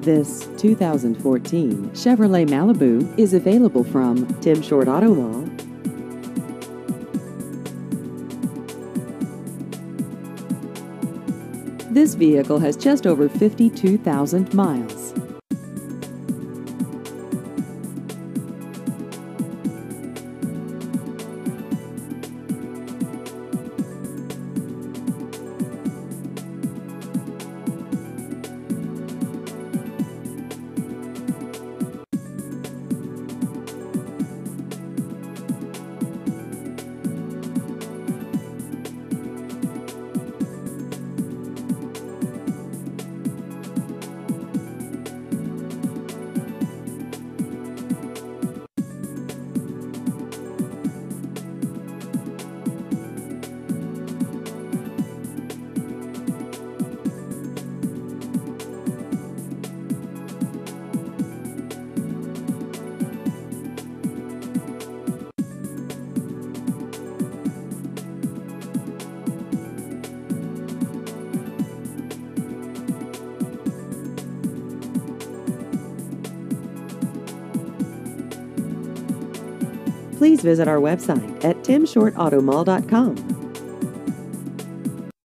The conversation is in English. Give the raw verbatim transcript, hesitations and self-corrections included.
This two thousand fourteen Chevrolet Malibu is available from Tim Short Auto Mall. This vehicle has just over fifty-two thousand miles. Please visit our website at tim short auto mall dot com.